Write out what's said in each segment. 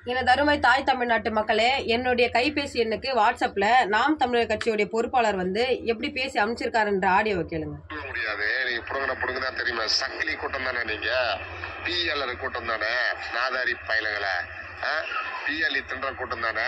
எனது அருமை தாய் தமிழ்நாட்டு மக்களே, என்னுடைய கைபேசி எண்ணுக்கு வாட்ஸ்அப்ல நாம் தமிழர் கட்சியுடைய பொறுப்பாளர் வந்து எப்படி பேசி அமைச்சிருக்காருன்ற ஆடியோவை கேளுங்க. முடியாது, நீங்க புடுங்க தான் தெரியுமா? சக்கிலி கூட்டம் தானே நீங்க, பிஎல்ஆர் கூட்டம் தானே, நாதாரி பயிலங்களை பிஎல்இ தின்ற கூட்டம் தானே,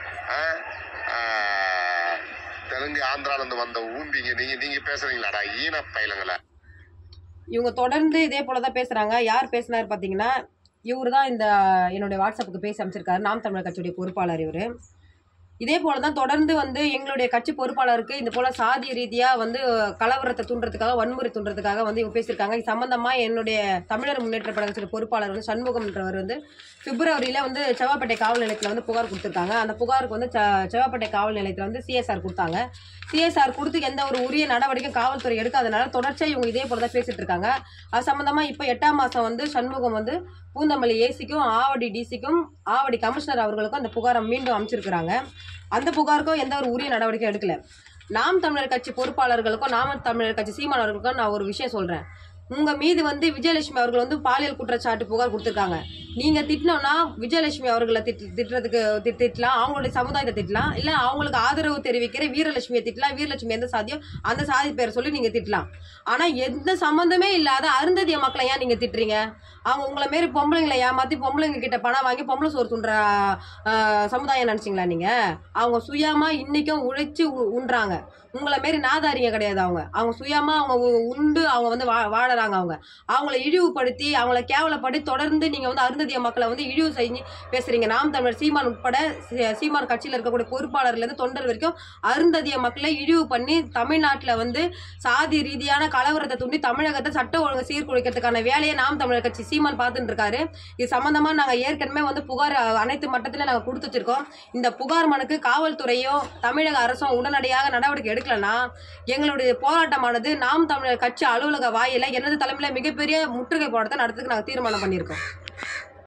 தெலுங்கு ஆந்திரால இருந்து வந்த ஊம்பிங்க நீங்க பேசுறீங்களாடா ஈன பயிலங்களை. இவங்க தொடர்ந்து இதே போலதான் பேசுறாங்க. யார் பேசினார் பாத்தீங்கன்னா, இவரு தான் இந்த என்னுடைய வாட்ஸ்அப்புக்கு பேசி அமைச்சிருக்காரு. நாம் தமிழர் கட்சியுடைய பொறுப்பாளர் இவரு. இதே போலதான் தொடர்ந்து வந்து எங்களுடைய கட்சி பொறுப்பாளருக்கு இந்த போல சாதி ரீதியா வந்து கலவரத்தை தூண்டுறதுக்காக, வன்முறை தூண்டுறதுக்காக வந்து இவங்க பேசியிருக்காங்க. இது சம்பந்தமா என்னுடைய தமிழர் முன்னேற்ற கழகத்தின் பொறுப்பாளர் வந்து சண்முகம்ன்றவர் வந்து பிப்ரவரியில வந்து செவ்வாப்பேட்டை காவல் நிலையத்தில் வந்து புகார் கொடுத்துருக்காங்க. அந்த புகாருக்கு வந்து செவ்வாப்பேட்டை காவல் நிலையத்தில் வந்து சிஎஸ்ஆர் கொடுத்தாங்க. சிஎஸ்ஆர் கொடுத்து எந்த ஒரு உரிய நடவடிக்கையும் காவல்துறை எடுக்காதனால தொடர்ச்சியா இவங்க இதே போலதான் பேசிட்டு இருக்காங்க. அது சம்பந்தமா இப்ப 8ஆம் மாசம் வந்து சண்முகம் வந்து பூந்தமல்லி ஏசிக்கும் ஆவடி டிசிக்கும் ஆவடி கமிஷனர் அவர்களுக்கும் அந்த புகாரை மீண்டும் அமைச்சிருக்கிறாங்க. அந்த புகாருக்கும் எந்த ஒரு உரிய நடவடிக்கை எடுக்கல. நாம் தமிழர் கட்சி பொறுப்பாளர்களுக்கும் நாம தமிழர் கட்சி சீமான் அவர்களுக்கும் நான் ஒரு விஷயம் சொல்றேன். உங்க மீது வந்து விஜயலட்சுமி அவர்கள் வந்து பாலியல் குற்றச்சாட்டு புகார் கொடுத்திருக்காங்க. நீங்க திட்டினோம்னா விஜயலட்சுமி அவர்களை திட்டுறதுக்கு திட்டலாம், அவங்களுடைய சமுதாயத்தை திட்டலாம், இல்ல அவங்களுக்கு ஆதரவு தெரிவிக்கிற வீரலட்சுமியை திட்டலாம். வீரலட்சுமி எந்த சாதியோ அந்த சாதி பேரை சொல்லி நீங்க திட்டலாம். ஆனா எந்த சம்பந்தமே இல்லாத அருந்ததிய மக்களை ஏன் நீங்க திட்டுறீங்க? அவங்க உங்களை மாரி பொம்பளைங்களை ஏமாத்தி பொம்பளைங்க கிட்ட பணம் வாங்கி பொம்பளை சோறு துன்ற சமுதாயம் நினைச்சிங்களா நீங்க? அவங்க சுயமா இன்னைக்கும் உழைச்சு உண்றாங்க. உங்களை மாரி நாதாரிங்க கிடையாது. அவங்க சுயமா அவங்க உண்டு அவங்க வந்து வாழறாங்க. அவங்கள இழிவுபடுத்தி அவங்கள கேவலப்படுத்தி தொடர்ந்து நீங்க வந்து அருந்ததிய மக்களை வந்து இழிவு செஞ்சு பேசுறீங்க. நாம் தமிழர் சீமான் உட்பட சீமான் கட்சியில் இருக்கக்கூடிய பொறுப்பாளர்ல இருந்து தொண்டர் வரைக்கும் அருந்ததிய மக்களை இழிவு பண்ணி தமிழ்நாட்டில் வந்து சாதி ரீதியான கலவரத்தை தூண்டி தமிழகத்தை சட்ட ஒழுங்கு சீர்குலைக்கிறதுக்கான வேலையை நாம் தமிழர் கட்சி சீமான் பார்த்துட்டு இருக்காரு. இது சம்பந்தமா நாங்க ஏற்கனவே வந்து புகார் அனைத்து மட்டத்திலும் நாங்க கொடுத்து வச்சிருக்கோம். இந்த புகார் மனுக்கு காவல்துறையும் தமிழக அரசும் உடனடியாக நடவடிக்கை எடுக்கலன்னா எங்களுடைய போராட்டமானது நாம் தமிழர் கட்சி அலுவலக வாயில எனது தலைமையில மிகப்பெரிய முற்றுகை போராட்டத்தை நடத்துக்கு நாங்க தீர்மானம் பண்ணியிருக்கோம்.